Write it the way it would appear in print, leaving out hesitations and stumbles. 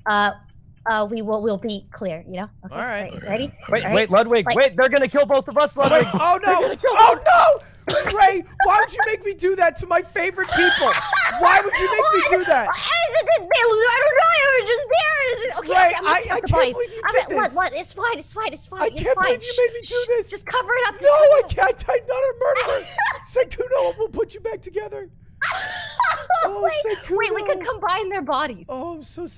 we'll be clear, you know? Okay, all right. ready? Wait, Ludwig, wait, they're gonna kill both of us, Ludwig. Oh no! Oh no! Ray, why would you make me do that to my favorite people? Why would you make me do that? I don't know. I was just there. Okay, Ray, okay, I can't believe you did this. What? It's fine. I can't believe you made me do this. Just cover it up. No, I can't. I'm not a murderer. Sekuno will put you back together. Oh, Sekuno. Wait, we could combine their bodies. Oh, I'm so